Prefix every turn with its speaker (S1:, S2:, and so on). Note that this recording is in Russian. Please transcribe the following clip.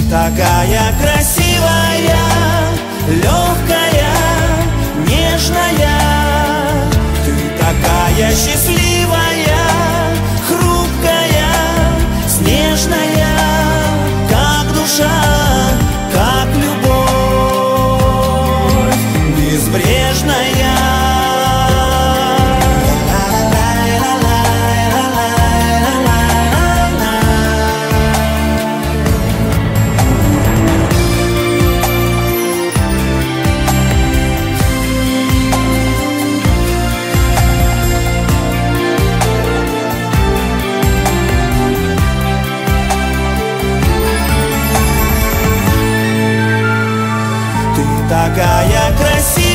S1: такая красивая, легкая, нежная. Ты такая счастливая, хрупкая, снежная, как душа, как любовь безбрежная. Такая красивая,